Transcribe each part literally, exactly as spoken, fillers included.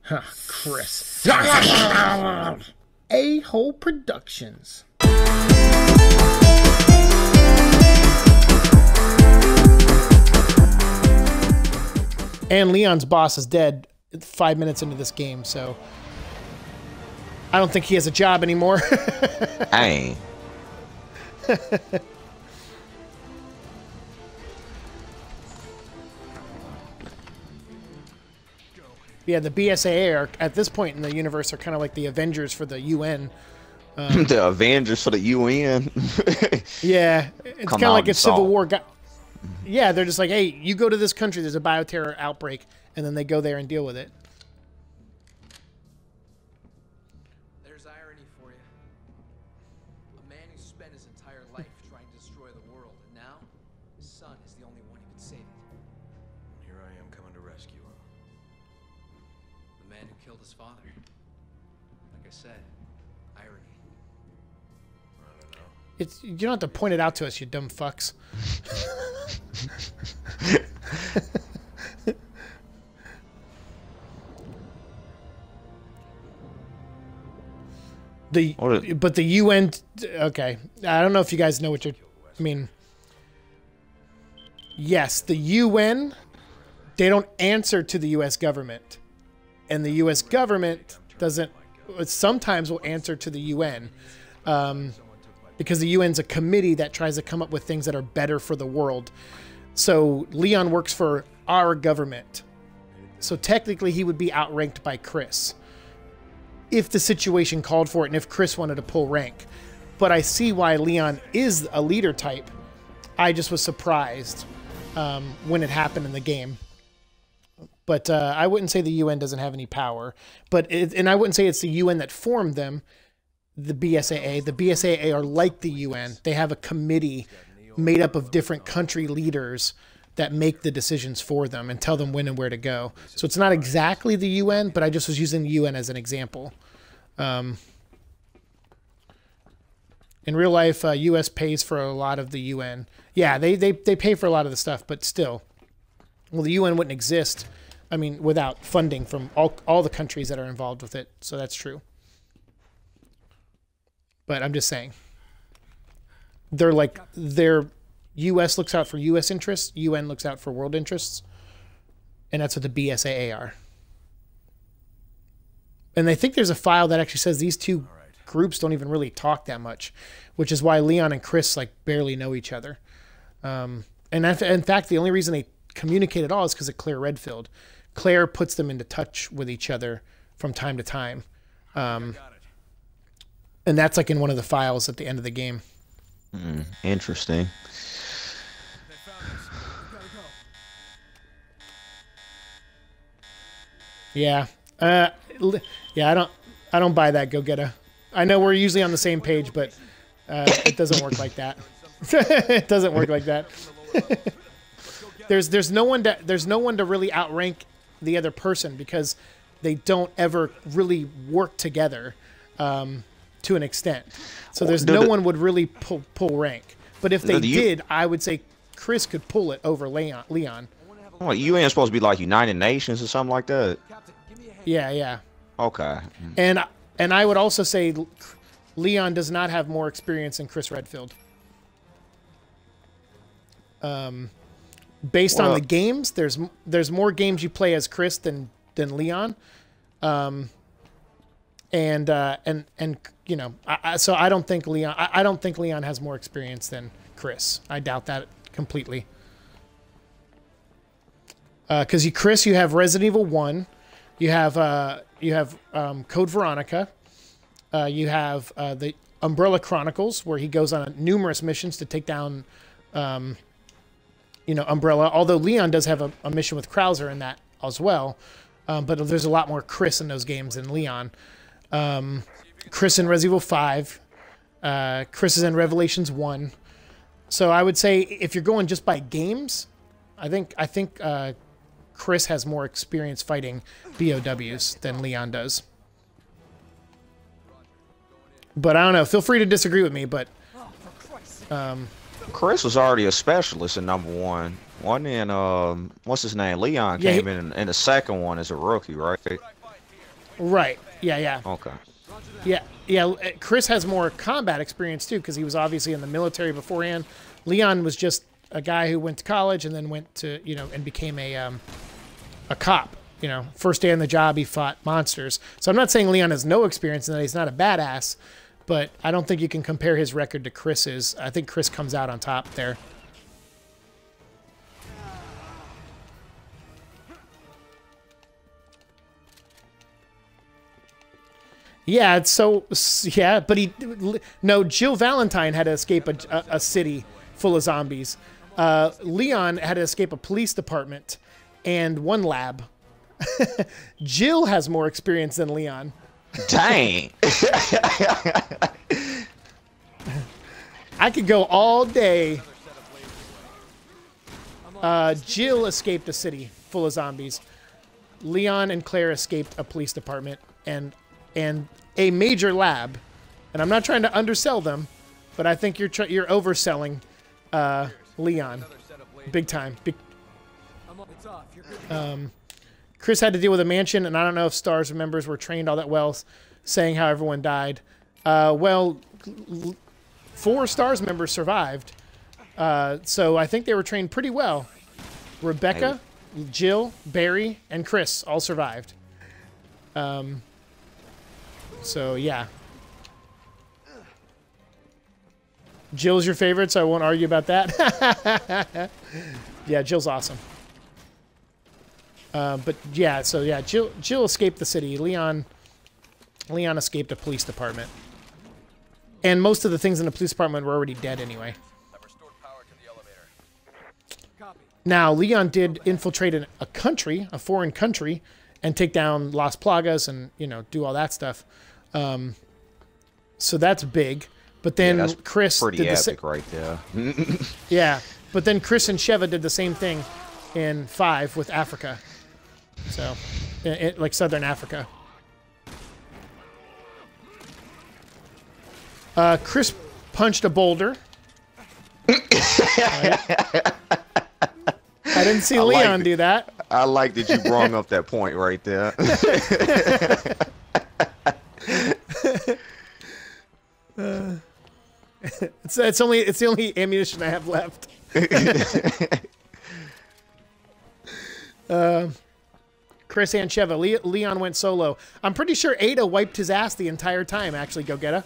Huh, Chris. A-Hole Productions. And Leon's boss is dead five minutes into this game, so I don't think he has a job anymore. Dang. Yeah, the B S A A are, at this point in the universe, are kind of like the Avengers for the U N. Um, the Avengers for the U N. Yeah, it's kind of like if Civil War got... Yeah, they're just like, hey, you go to this country, there's a bioterror outbreak, and then they go there and deal with it. There's irony for you. A man who spent his entire life trying to destroy the world, and now his son is the only one who can save it. Here I am coming to rescue him. The man who killed his father. Like I said, irony. I don't know. It's, you don't have to point it out to us, you dumb fucks. the but the U N, okay, I don't know if you guys know what you're, I mean, yes, the U N, they don't answer to the U S government, and the U S government doesn't, sometimes will answer to the U N, um, because the U N's a committee that tries to come up with things that are better for the world. So Leon works for our government. So technically he would be outranked by Chris if the situation called for it and if Chris wanted to pull rank. But I see why Leon is a leader type. I just was surprised um, when it happened in the game. But uh, I wouldn't say the U N doesn't have any power. But it, and I wouldn't say it's the U N that formed them. The B S A A. The B S A A are like the U N. They have a committee made up of different country leaders that make the decisions for them and tell them when and where to go. So it's not exactly the U N, but I just was using the U N as an example. Um, in real life, uh, U S pays for a lot of the U N. Yeah, they, they, they pay for a lot of the stuff, but still. Well, the U N wouldn't exist, I mean, without funding from all, all the countries that are involved with it. So that's true. But I'm just saying, they're like, their U S looks out for U S interests, U N looks out for world interests, and that's what the B S A A are. And I think there's a file that actually says these two groups don't even really talk that much, which is why Leon and Chris like barely know each other. Um, and in fact, the only reason they communicate at all is because of Claire Redfield. Claire puts them into touch with each other from time to time. Um, And that's like in one of the files at the end of the game. Mm, interesting. Yeah. Uh, yeah, I don't I don't buy that, Go Getter. I know we're usually on the same page, but uh, it doesn't work like that. It doesn't work like that. there's there's no one to there's no one to really outrank the other person because they don't ever really work together. Um, to an extent. So there's no one would really pull pull rank. But if they did, I would say Chris could pull it over Leon. Leon. Well, U N is supposed to be like United Nations or something like that. Yeah, yeah. Okay. And and I would also say Leon does not have more experience than Chris Redfield. Um, based well, on the games, there's there's more games you play as Chris than than Leon. Um, and uh, and and you know, I, I, so I don't think Leon. I, I don't think Leon has more experience than Chris. I doubt that completely. Because uh, you, Chris, you have Resident Evil one, you have uh, you have um, Code Veronica, uh, you have uh, the Umbrella Chronicles, where he goes on numerous missions to take down, um, you know, Umbrella. Although Leon does have a, a mission with Krauser in that as well, um, but there's a lot more Chris in those games than Leon. Um, Chris in Resident Evil five, uh, Chris is in Revelations one. So I would say if you're going just by games, I think I think uh, Chris has more experience fighting B O Ws than Leon does. But I don't know. Feel free to disagree with me, but um, Chris was already a specialist in number one. One in um, what's his name? Leon yeah, came he, in in the second one as a rookie, right? Right. Yeah, yeah. Okay. Yeah, yeah. Chris has more combat experience too because he was obviously in the military beforehand. Leon was just a guy who went to college and then went to, you know, and became a um, a cop. You know, first day on the job, he fought monsters. So I'm not saying Leon has no experience and that he's not a badass, but I don't think you can compare his record to Chris's. I think Chris comes out on top there. Yeah, it's so, yeah, but he, no, Jill Valentine had to escape a, a, a city full of zombies. Uh, Leon had to escape a police department and one lab. Jill has more experience than Leon. Dang. I could go all day. Uh, Jill escaped a city full of zombies. Leon and Claire escaped a police department and and a major lab. And I'm not trying to undersell them, but I think you're tr you're overselling uh, Leon, big time. Big um, Chris had to deal with a mansion, and I don't know if STARS members were trained all that well, saying how everyone died. Uh, well, four STARS members survived, uh, so I think they were trained pretty well. Rebecca, Jill, Barry, and Chris all survived. Um, so, yeah. Jill's your favorite, so I won't argue about that. Yeah, Jill's awesome. Uh, but yeah, so yeah, Jill, Jill escaped the city. Leon, Leon escaped a police department. And most of the things in the police department were already dead anyway. I've restored power to the elevator. Copy. Now, Leon did infiltrate an, a country, a foreign country, and take down Las Plagas and, you know, do all that stuff. Um, so that's big. But then yeah, that's Chris pretty did the epic right there. Yeah, but then Chris and Sheva did the same thing in five with Africa. So, it, it, like Southern Africa. Uh, Chris punched a boulder. Right. I didn't see I Leon like do that. I like that you brought up that point right there. uh, it's it's only it's the only ammunition I have left. uh, Chris and Sheva. Le Leon went solo. I'm pretty sure Ada wiped his ass the entire time. Actually, go get her.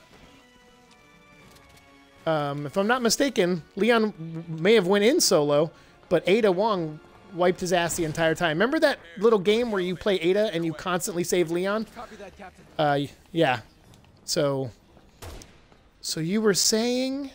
Um, if I'm not mistaken, Leon may have went in solo, but Ada Wong wiped his ass the entire time. Remember that little game where you play Ada and you constantly save Leon? Copy that, Captain. Uh, yeah. So, so you were saying?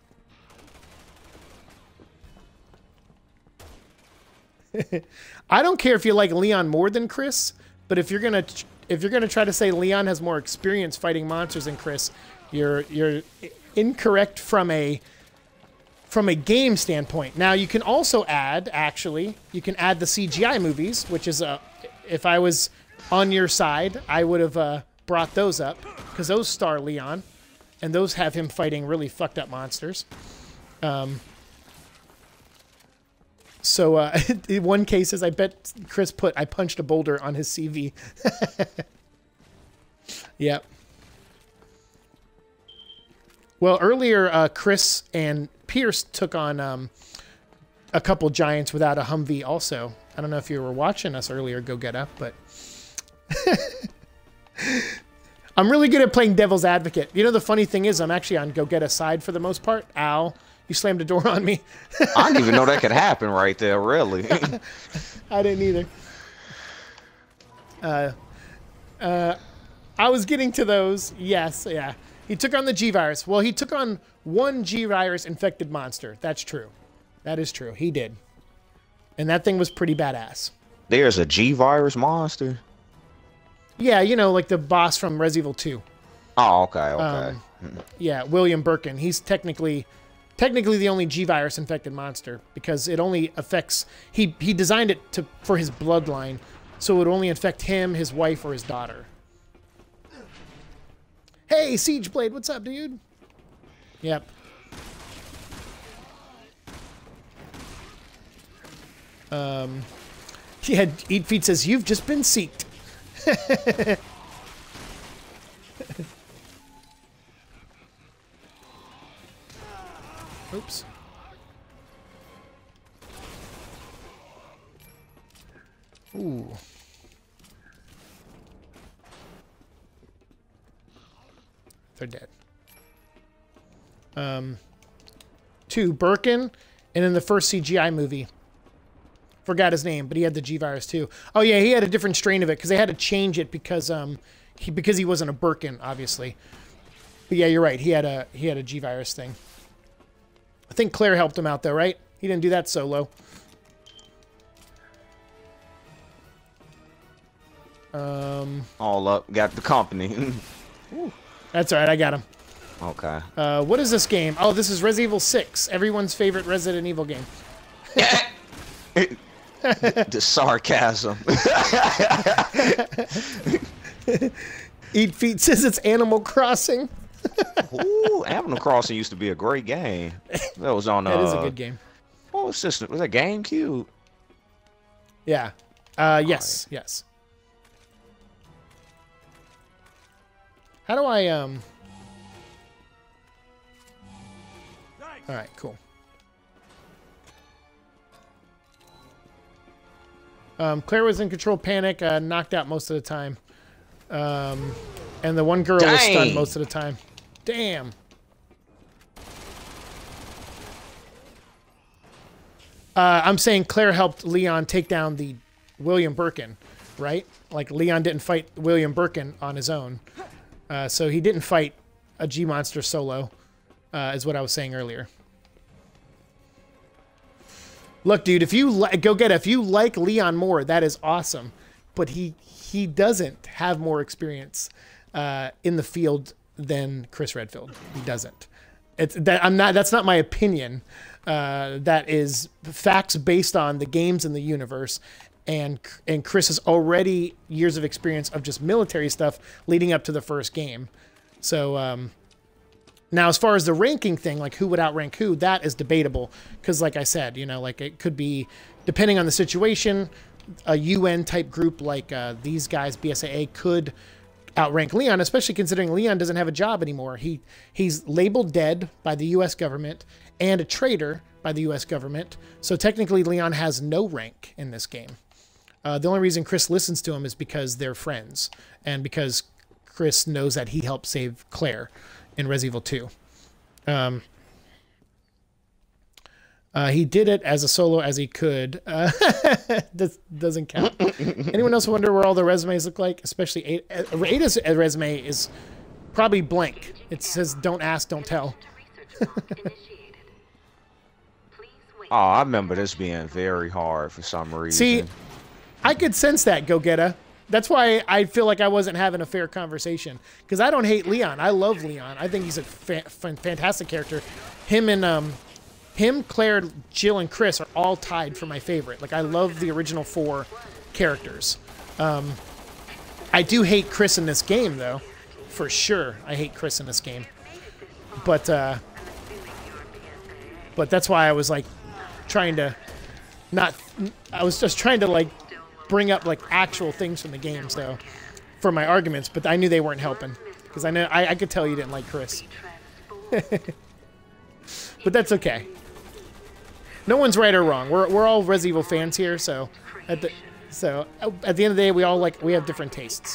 I don't care if you like Leon more than Chris, but if you're gonna if you're gonna try to say Leon has more experience fighting monsters than Chris, you're you're incorrect from a from a game standpoint. Now you can also add, actually, you can add the C G I movies, which is a if I was on your side, I would have uh, brought those up because those star Leon, and those have him fighting really fucked up monsters. Um, So, uh, in one case, as I bet Chris put, I punched a boulder on his C V. Yep. Well, earlier, uh, Chris and Pierce took on um, a couple giants without a Humvee also. I don't know if you were watching us earlier, Go Get Up, but... I'm really good at playing devil's advocate. You know, the funny thing is I'm actually on Go Get A side for the most part. Ow. You slammed a door on me. I didn't even know that could happen right there, really. I didn't either. Uh, uh, I was getting to those. Yes, yeah. He took on the G-Virus. Well, he took on one G-Virus infected monster. That's true. That is true. He did. And that thing was pretty badass. There's a G-Virus monster? Yeah, you know, like the boss from Resident Evil two. Oh, okay, okay. Um, yeah, William Birkin. He's technically... Technically the only G-Virus infected monster because it only affects... He, he designed it to for his bloodline, so it would only infect him, his wife, or his daughter. Hey, Siegeblade, what's up, dude? Yep. Um, yeah, Eat Feet says, you've just been seeked. Oops. Ooh. They're dead. Um, two, Birkin, and in the first C G I movie. Forgot his name, but he had the G virus too. Oh yeah, he had a different strain of it because they had to change it because um he because he wasn't a Birkin, obviously. But yeah, you're right. He had a he had a G virus thing. I think Claire helped him out though, right? He didn't do that solo. Um, All up, got the company. That's all right. I got him. Okay. Uh, what is this game? Oh, this is Resident Evil six, everyone's favorite Resident Evil game. The sarcasm. Eat Feet says it's Animal Crossing. Ooh, Animal Crossing used to be a great game. That was on. Uh, That is a good game. What was this? Was that GameCube? Yeah. Uh, yes. Yes. How do I um? All right. Cool. Um, Claire was in control panic, uh, knocked out most of the time. Um, and the one girl was stunned Dang. most of the time. Damn. Uh, I'm saying Claire helped Leon take down the William Birkin, right? Like Leon didn't fight William Birkin on his own. Uh, so he didn't fight a G-Monster solo, uh, is what I was saying earlier. Look, dude, if you li go get it. If you like Leon more, that is awesome. But he he doesn't have more experience uh, in the field than Chris Redfield. He doesn't. It's that I'm not. That's not my opinion. Uh, that is facts based on the games in the universe, and and Chris has already years of experience of just military stuff leading up to the first game. So. Um, Now, as far as the ranking thing, like who would outrank who, that is debatable. Because like I said, you know, like it could be, depending on the situation, a U N type group like uh, these guys, B S A A, could outrank Leon, especially considering Leon doesn't have a job anymore. He He's labeled dead by the U S government and a traitor by the U S government. So technically Leon has no rank in this game. Uh, the only reason Chris listens to him is because they're friends. And because Chris knows that he helped save Claire in Resident Evil two. Um, uh, he did it as a solo as he could. Uh, this doesn't count. Anyone else wonder where all the resumes look like? Especially Ada. Ada's resume is probably blank. It says, don't ask, don't tell. Oh, I remember this being very hard for some reason. See, I could sense that, Go-Getta. That's why I feel like I wasn't having a fair conversation. Because I don't hate Leon. I love Leon. I think he's a fa fantastic character. Him and um, him, Claire, Jill, and Chris are all tied for my favorite. Like I love the original four characters. Um, I do hate Chris in this game, though, for sure. I hate Chris in this game. But uh, but that's why I was like trying to not. I was just trying to like. bring up like actual things from the game, so for my arguments, but I knew they weren't helping because I know I, I could tell you didn't like Chris. But that's okay. No one's right or wrong. We're we're all Resident Evil fans here, so at the so at the end of the day, we all like we have different tastes.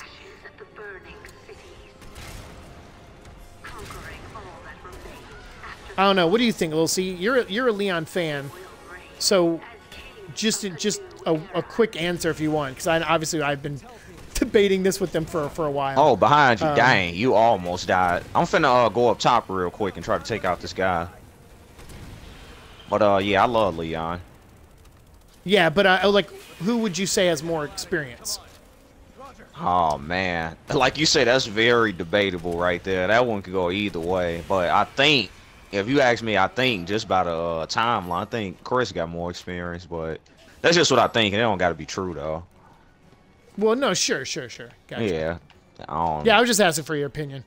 I don't know. What do you think, Lil C? You're a, you're a Leon fan, so just just. A, a quick answer if you want, because I obviously I've been debating this with them for for a while. Oh, behind you, um, dang! You almost died. I'm finna uh, go up top real quick and try to take out this guy. But uh, yeah, I love Leon. Yeah, but uh, like, who would you say has more experience? Oh man, like you said, that's very debatable right there. That one could go either way. But I think, if you ask me, I think just by the uh, timeline, I think Chris got more experience, but. That's just what I think, and it don't got to be true, though. Well, no, sure, sure, sure. Gotcha. Yeah. I don't Yeah, I was just asking for your opinion.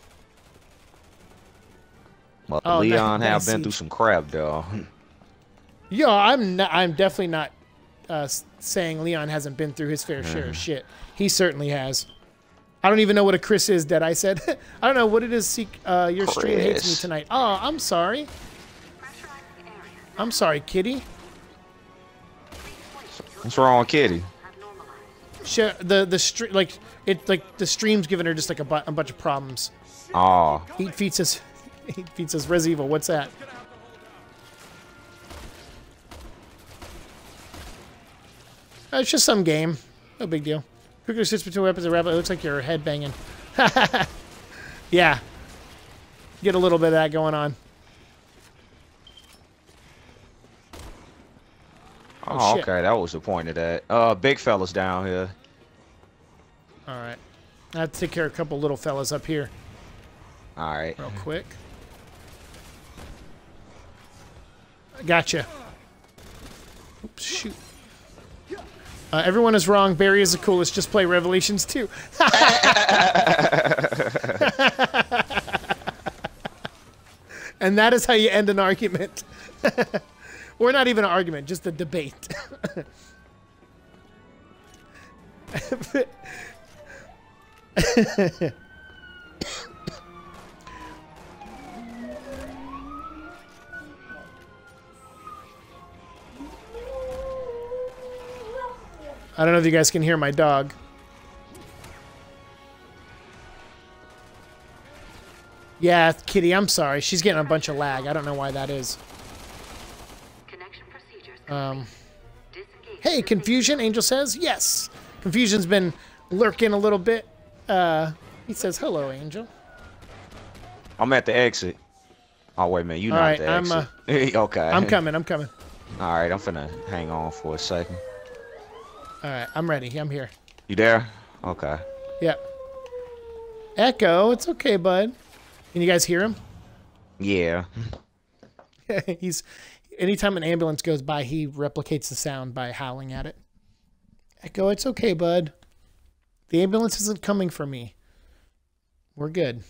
Well, Oh, Leon nice- have nice been siege. through some crap, though. Yo, I'm not, I'm definitely not uh, saying Leon hasn't been through his fair share of shit. He certainly has. I don't even know what a Chris is, Dead. I said. I don't know what it is. Seek, uh, your stream hates me tonight. Oh, I'm sorry. I'm sorry, kitty. What's wrong, kitty? She, the the stream like it like the stream's giving her just like a, bu a bunch of problems. Oh. Eat feet says, Eat feet says, Res Evil. What's that? Uh, it's just some game. No big deal. Quickly sits between weapons and rabbit. It looks like you're head banging. Yeah. Get a little bit of that going on. Oh, Oh, okay. That was the point of that. Uh, big fella's down here. All right. I have to take care of a couple little fellas up here All right. real quick. Gotcha. Oops, shoot. Uh, everyone is wrong. Barry is the coolest. Just play Revelations two. And that is how you end an argument. Or not even an argument, just a debate. I don't know if you guys can hear my dog. Yeah, Kitty, I'm sorry. She's getting a bunch of lag. I don't know why that is. Um, hey, Confusion, Angel says. Yes. Confusion's been lurking a little bit. Uh, he says, hello, Angel. I'm at the exit. Oh, wait a minute. You're All not right, at the I'm, exit. uh, Okay. I'm coming, I'm coming. All right, I'm finna hang on for a second. All right, I'm ready. I'm here. You there? Okay. Yeah. Echo, it's okay, bud. Can you guys hear him? Yeah. He's... Anytime an ambulance goes by, he replicates the sound by howling at it. Echo, it's okay, bud. The ambulance isn't coming for me. We're good.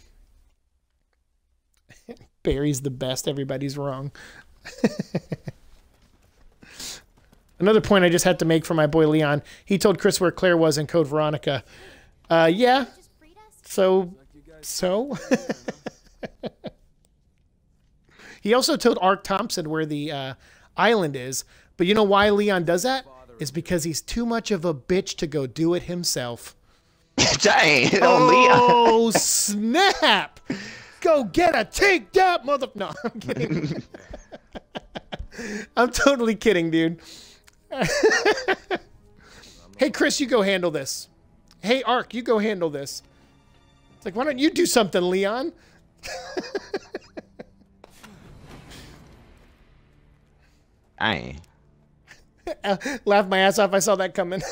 Barry's the best. Everybody's wrong. Another point I just had to make for my boy Leon. He told Chris where Claire was in Code Veronica. Uh, yeah. So, so? He also told Ark Thompson where the uh, island is. But you know why Leon does that? Is because he's too much of a bitch to go do it himself. Dang. Oh, snap. Go get a take that mother... No, I'm kidding. I'm totally kidding, dude. Hey, Chris, you go handle this. Hey, Ark, you go handle this. It's like, why don't you do something, Leon? Dang. Laughed my ass off. I saw that coming.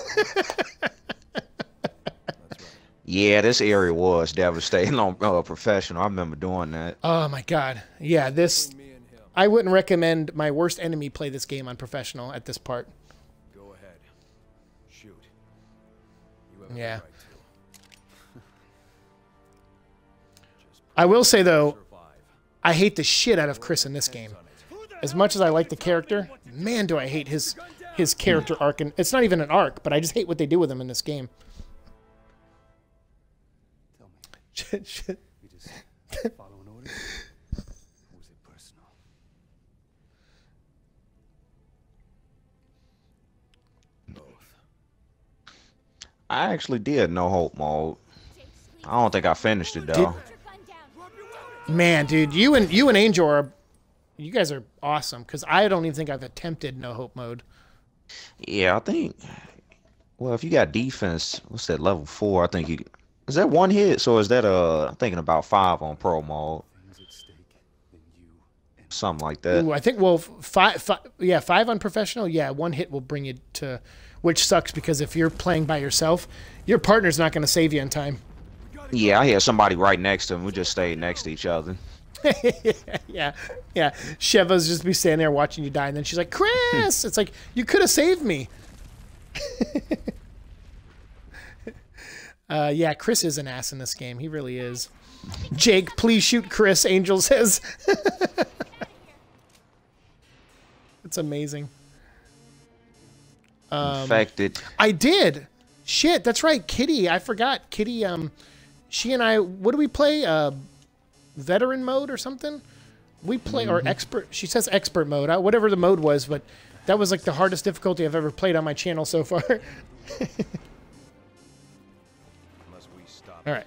Yeah, this area was devastating on uh, Professional. I remember doing that. Oh, my God. Yeah, this... I wouldn't recommend my worst enemy play this game on Professional at this part. Go ahead. Shoot. You have Yeah. the right to. I will say, though, I hate the shit out of Chris in this game. As much as I like the character, man, do I hate his his character arc. And it's not even an arc, but I just hate what they do with him in this game. Tell me. You just following orders? Or was it personal? Both. I actually did No Hope mode. I don't think I finished it though. Man, dude, you and you and Angel are, you guys are awesome. Because I don't even think I've attempted No Hope mode. Yeah, I think. Well, if you got defense, what's that level four? I think you. Is that one hit? So is that uh? I'm thinking about five on pro mode. Things at stake than you and Something like that. Ooh, I think, well, five, five, yeah, five on Professional. Yeah, one hit will bring you to, which sucks because if you're playing by yourself, your partner's not going to save you in time. Yeah, I had somebody right next to him. We just stayed next to each other. yeah, yeah. Sheva's just be standing there watching you die, and then she's like, "Chris!" It's like, you could have saved me. uh, yeah, Chris is an ass in this game. He really is. Jake, please shoot Chris, Angel says. It's amazing. Um, Infected. I did. Shit, that's right. Kitty, I forgot. Kitty, um, she and I, what do we play? Uh, veteran mode or something? We play, Mm-hmm. or expert, she says expert mode, uh, whatever the mode was, but that was like the hardest difficulty I've ever played on my channel so far. Unless we stop. All right.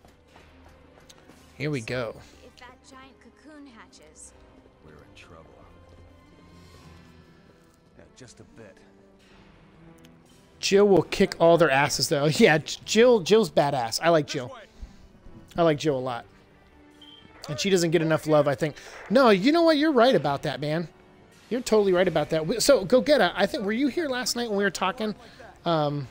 Here we go. If that giant cocoon hatches. We're in trouble. Yeah, just a bit. Jill will kick all their asses, though. Yeah, Jill. Jill's badass. I like Jill. I like Jill a lot. And she doesn't get enough love, I think. No, you know what? You're right about that, man. You're totally right about that. So, Gogeta, I think, were you here last night when we were talking? Um,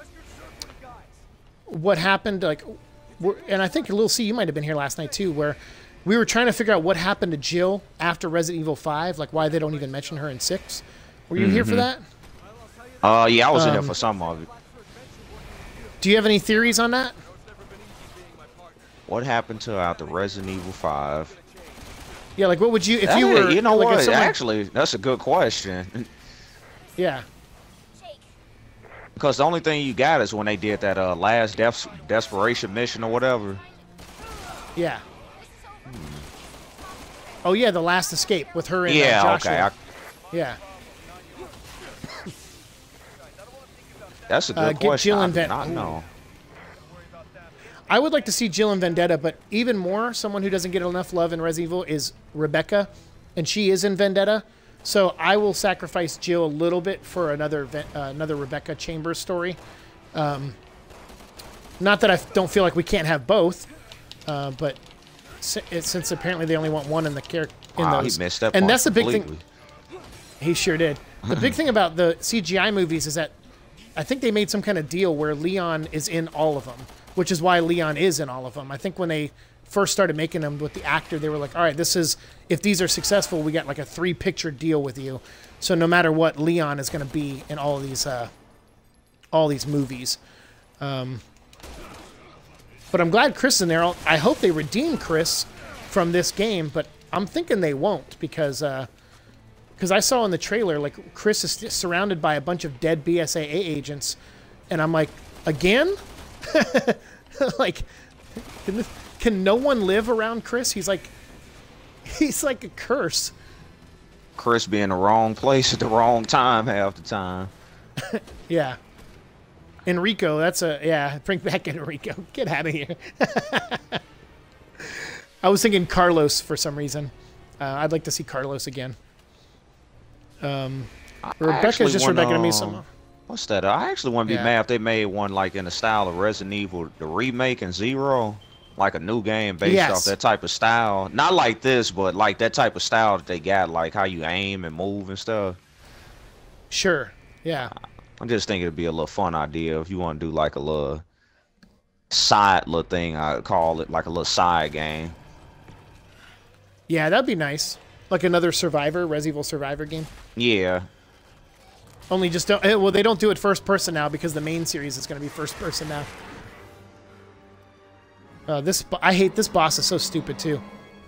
what happened, like, we're, and I think Lil C, you might have been here last night, too, where we were trying to figure out what happened to Jill after Resident Evil five, like why they don't even mention her in six. Were you mm-hmm. here for that? Uh, yeah, I was um, in there for some of it. Do you have any theories on that? What happened to after Resident Evil five? Yeah, like what would you if Hey, you were? You know like what? someone, Actually, that's a good question. Yeah. Because the only thing you got is when they did that uh, last des desperation mission or whatever. Yeah. Oh yeah, the last escape with her and yeah, uh, Joshua. okay. I, yeah. That's a good Uh, get question. Jill I and do Ven- not know. I would like to see Jill in Vendetta, but even more, someone who doesn't get enough love in Resident Evil is Rebecca, and she is in Vendetta. So I will sacrifice Jill a little bit for another uh, another Rebecca Chambers story. Um, not that I don't feel like we can't have both, uh, but si since apparently they only want one in the character in Wow, those, he missed that and part that's the big completely. thing. He sure did. The big thing about the C G I movies is that I think they made some kind of deal where Leon is in all of them, which is why Leon is in all of them. I think when they first started making them with the actor, they were like, all right, this is, if these are successful, we got like a three-picture deal with you. So no matter what, Leon is going to be in all of these, uh, all these movies. Um, but I'm glad Chris is in there. I'll, I hope they redeem Chris from this game, but I'm thinking they won't because... Uh, Because I saw in the trailer, like, Chris is surrounded by a bunch of dead B S A A agents, and I'm like, again? Like, can, this, can no one live around Chris? He's like, he's like a curse. Chris be in the wrong place at the wrong time half the time. Yeah. Enrico, that's a, yeah, bring back Enrico. Get out of here. I was thinking Carlos for some reason. Uh, I'd like to see Carlos again. Um, Rebecca's just wanna, Rebecca to me somehow. What's that? I actually want to be Yeah. mad if they made one like in the style of Resident Evil, the remake and Zero, like a new game based Yes. off that type of style. Not like this, but like that type of style that they got, like how you aim and move and stuff. Sure. Yeah. I'm just thinking it'd be a little fun idea if you want to do like a little side little thing. I call it like a little side game. Yeah, that'd be nice. Like another Survivor, Resident Evil Survivor game. Yeah. Only just don't. eh, Well, they don't do it first person now because the main series is going to be first person now. Uh, this bo- I hate this boss is so stupid too.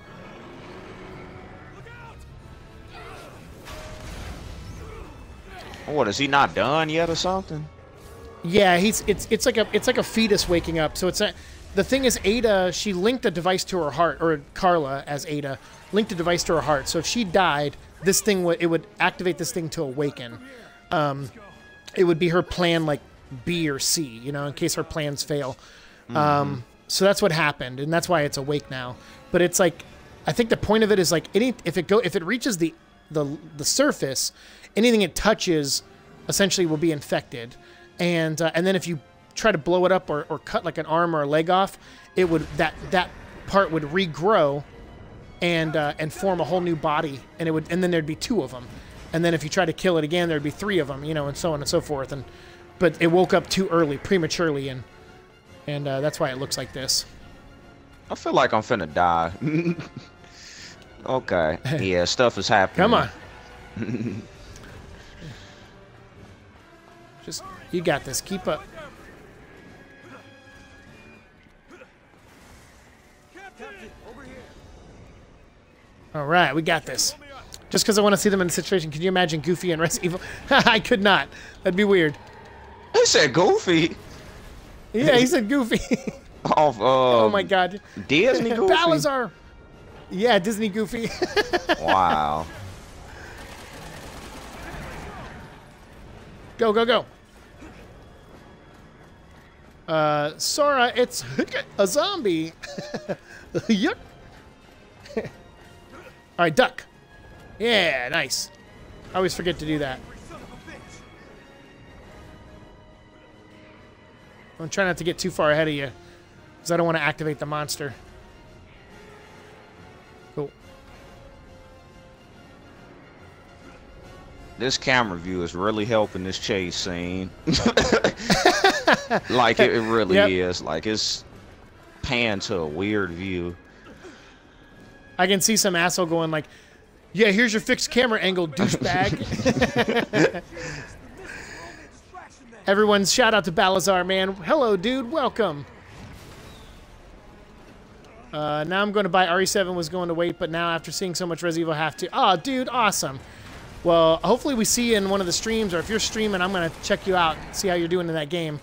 What, is he not done yet or something? Yeah, he's it's it's like a it's like a fetus waking up. So it's a the thing is Ada, she linked a device to her heart, or Carla as Ada linked a device to her heart. So if she died, this thing would it would activate this thing to awaken. Um, it would be her plan like B or C, you know, in case her plans fail. Mm-hmm. Um, so that's what happened, and that's why it's awake now. But it's like, I think the point of it is like any if it go if it reaches the the the surface, anything it touches essentially will be infected, and uh, and then if you try to blow it up or, or cut like an arm or a leg off, it would that that part would regrow and uh, and form a whole new body, and it would and then there'd be two of them, and then if you try to kill it again, there'd be three of them, you know, and so on and so forth. And but it woke up too early, prematurely, and and uh, that's why it looks like this. I feel like I'm finna die. Okay. Yeah, stuff is happening. Come on. Just you got this. Keep up. All right, we got this. Just because I want to see them in a situation. Can you imagine Goofy and Resident Evil? I could not. That'd be weird. He said Goofy. Yeah, he said Goofy. Off, um, Oh my God. Disney Goofy. Balazar. Yeah, Disney Goofy. Wow. Go, go, go. Uh, Sora, it's a zombie. Yuck. All right, duck. Yeah, nice. I always forget to do that. I'm trying not to get too far ahead of you, because I don't want to activate the monster. Cool. This camera view is really helping this chase scene. Like it, it really Yep. is. Like it's panned to a weird view. I can see some asshole going like, yeah, here's your fixed camera angle, douchebag. Everyone's shout out to Balazar, man. Hello, dude. Welcome. Uh, now I'm going to buy R E seven. Was going to wait, but now after seeing so much Resident Evil, I have to. Oh, dude, awesome. Well, hopefully we see you in one of the streams, or if you're streaming, I'm going to check you out, see how you're doing in that game.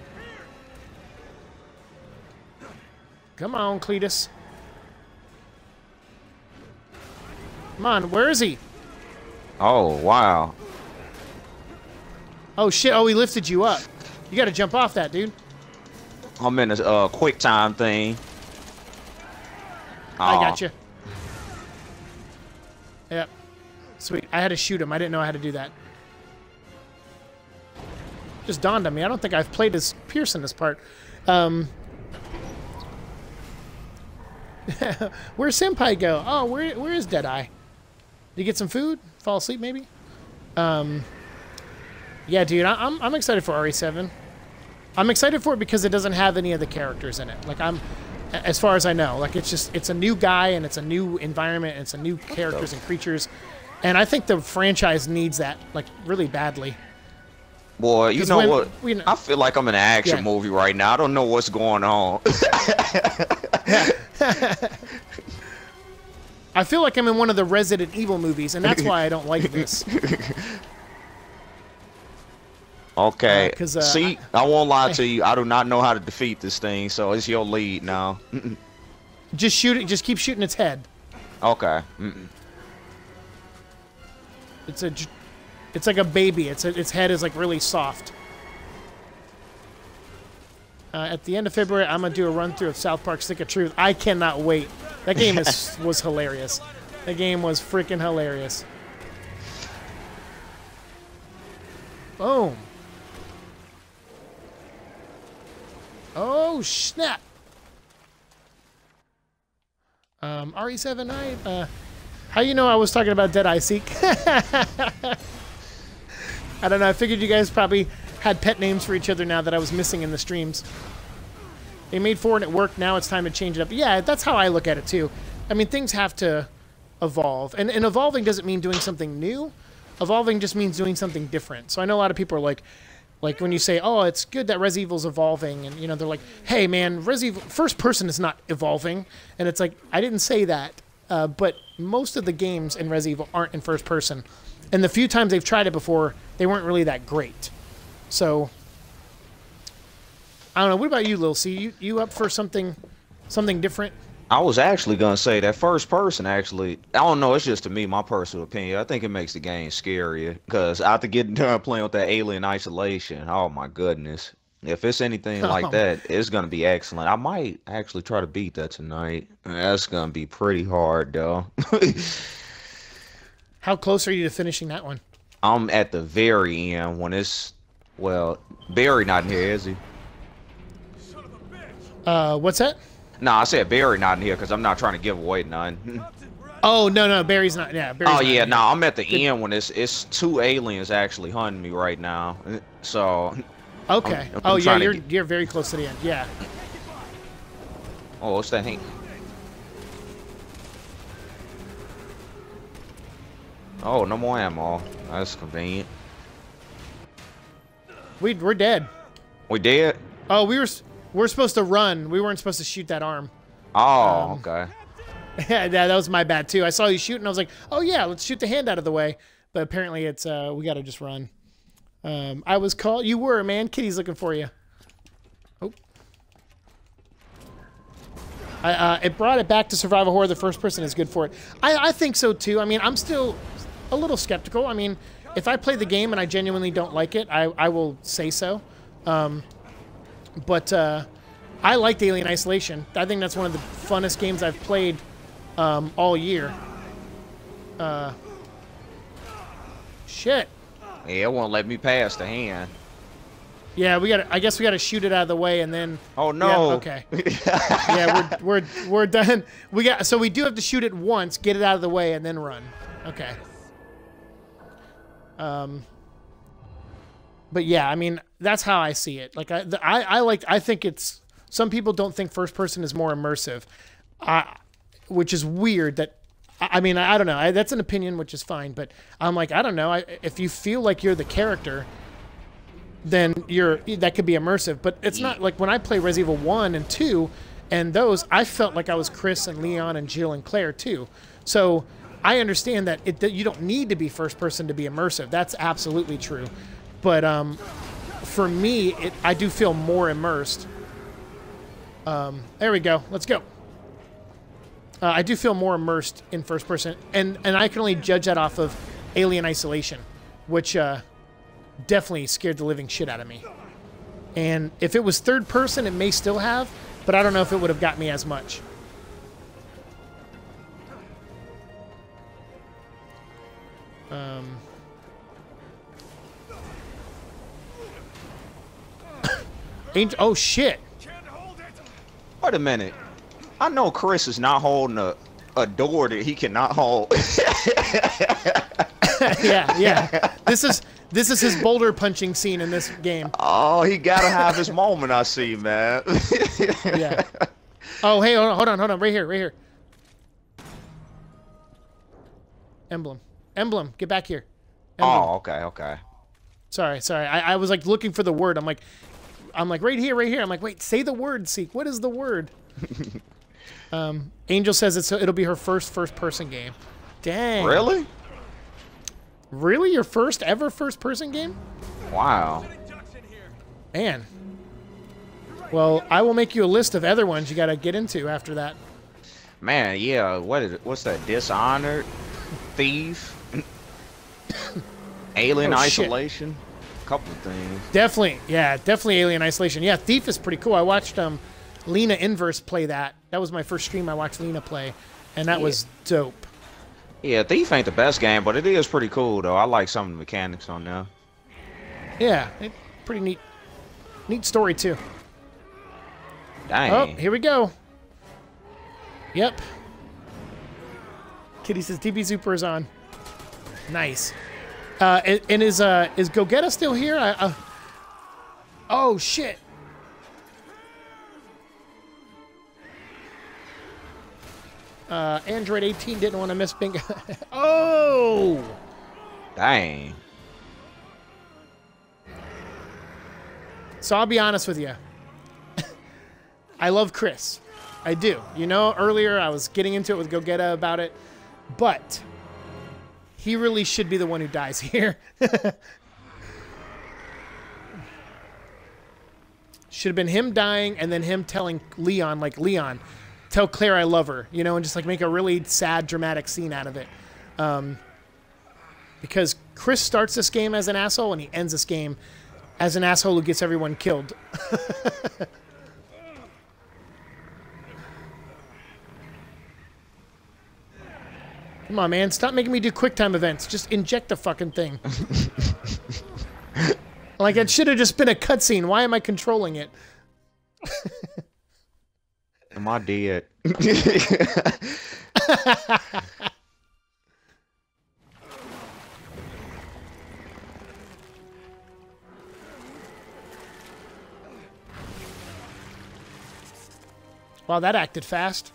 Come on, Cletus. Come on, where is he? Oh wow. Oh shit! Oh, he lifted you up. You got to jump off that, dude. I'm in a uh, quick time thing. I Aw. got you. Yep. Sweet. I had to shoot him. I didn't know I had to do that. Just dawned on me. I don't think I've played as Pierce in this part. Um, where'd Senpai go? Oh, where where is Deadeye? Did you get some food? Fall asleep maybe? Um, yeah, dude. I, I'm I'm excited for R E seven. I'm excited for it because it doesn't have any of the characters in it. Like I'm, as far as I know, like it's just it's a new guy and it's a new environment and it's a new characters and creatures, and I think the franchise needs that like really badly. Boy, you 'Cause know when- what? we know- I feel like I'm in an action Yeah. movie right now. I don't know what's going on. I feel like I'm in one of the Resident Evil movies, and that's why I don't like this. Okay. Uh, 'cause, uh, See, I won't lie to you. I do not know how to defeat this thing, so it's your lead now. Just shoot it. Just keep shooting its head. Okay. Mm-mm. It's a, j- it's like a baby. It's a, its head is like really soft. Uh, at the end of February, I'm gonna do a run through of South Park: Stick of Truth. I cannot wait. That game is was hilarious. That game was freaking hilarious. Boom. Oh snap. Um, R E seven I. Uh, how you know I was talking about Deadeye Seek? I don't know. I figured you guys probably had pet names for each other now that I was missing in the streams. They made four and it worked. Now it's time to change it up. Yeah, that's how I look at it too. I mean, things have to evolve. And, and evolving doesn't mean doing something new. Evolving just means doing something different. So I know a lot of people are like, like when you say, oh, it's good that Res Evil's evolving. And, you know, they're like, hey, man, Res Evil, first person is not evolving. And it's like, I didn't say that. Uh, but most of the games in Res Evil aren't in first person. And the few times they've tried it before, they weren't really that great. So, I don't know. What about you, Lil C? You you up for something, something different? I was actually gonna say that first person. Actually, I don't know. It's just to me, my personal opinion. I think it makes the game scarier because after getting done playing with that Alien Isolation, oh my goodness! If it's anything like Oh. that, it's gonna be excellent. I might actually try to beat that tonight. That's gonna be pretty hard, though. How close are you to finishing that one? I'm at the very end when it's well, Barry not in here, is he? Uh, what's that? No, I said Barry not in here because I'm not trying to give away none. Oh no no Barry's not. Yeah. Barry's Oh not yeah, in no, here. I'm at the end when it's it's two aliens actually hunting me right now. So, Okay. I'm- I'm oh yeah, trying to you're get- you're very close to the end. Yeah. oh, what's that? Thing? Oh, no more ammo. That's convenient. We we're dead. We did? Oh, we were s- we're supposed to run. We weren't supposed to shoot that arm. Oh, Um, okay. Yeah, that was my bad too. I saw you shoot, and I was like, "Oh yeah, let's shoot the hand out of the way." But apparently, it's uh, we got to just run. Um, I was called. You were, man. Kitty's looking for you. Oh. I, uh, it brought it back to survival horror. The first person is good for it. I, I think so too. I mean, I'm still a little skeptical. I mean, if I play the game and I genuinely don't like it, I, I will say so. Um, but uh, I liked Alien Isolation. I think that's one of the funnest games I've played um, all year. Uh, shit. Yeah, it won't let me pass the hand. Yeah, we got. I guess we got to shoot it out of the way and then. Oh no. Yeah, okay. Yeah, we're we're we're done. We got. So we do have to shoot it once, get it out of the way, and then run. Okay. Um. But yeah, I mean, that's how I see it. Like I, the, I, I like. I think it's. Some people don't think first person is more immersive, uh, which is weird. That. I mean, I, I don't know. I, that's an opinion, which is fine. But I'm like, I don't know. I, if you feel like you're the character, then you're that could be immersive. But it's not like when I play Resident Evil one and two, and those, I felt like I was Chris and Leon and Jill and Claire too. So I understand that it that you don't need to be first person to be immersive. That's absolutely true. But um, for me, it, I do feel more immersed. Um, there we go. Let's go. Uh, I do feel more immersed in first person, and and I can only judge that off of Alien Isolation, which uh, definitely scared the living shit out of me. And if it was third person, it may still have, but I don't know if it would have got me as much. Um. Angel. Oh shit. Wait a minute. I know Chris is not holding a, a door that he cannot hold. yeah, yeah. This is this is his boulder punching scene in this game. Oh, he gotta have his moment, I see, man. Yeah. Oh, hey, hold on, hold on, hold on. Right here, right here. Emblem. Emblem, get back here. Emblem. Oh, okay, okay. Sorry, sorry. I, I was like looking for the word. I'm like, I'm like right here, right here. I'm like, wait, say the word, Seek. What is the word? um, Angel says it's it'll be her first first-person game. Dang. Really? Really? Your first ever first-person game? Wow. Man. Well, I will make you a list of other ones you got to get into after that. Man, yeah. What is it? What's that? Dishonored, Thief, Alien Oh, shit. Isolation. A couple of things. Definitely, yeah, definitely Alien Isolation. Yeah, Thief is pretty cool. I watched um, Lena Inverse play that. That was my first stream I watched Lena play, and that Yeah. was dope. Yeah, Thief ain't the best game, but it is pretty cool though. I like some of the mechanics on there. Yeah, it, pretty neat, neat story too. Dang. Oh, here we go. Yep. Kitty says T B Super is on. Nice. Uh, and, and is uh is Gogeta still here? I, uh, oh shit. Uh, Android eighteen didn't want to miss bingo. Oh. Dang. So I'll be honest with you. I love Chris. I do. You know, earlier I was getting into it with Gogeta about it, but he really should be the one who dies here. Should have been him dying and then him telling Leon, like, Leon, tell Claire I love her, you know, and just like make a really sad, dramatic scene out of it. Um, because Chris starts this game as an asshole and he ends this game as an asshole who gets everyone killed. Come on, man. Stop making me do QuickTime events. Just inject the fucking thing. Like, it should have just been a cutscene. Why am I controlling it? Am I dead? Wow, that acted fast.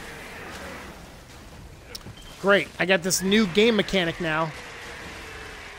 Great. I got this new game mechanic now.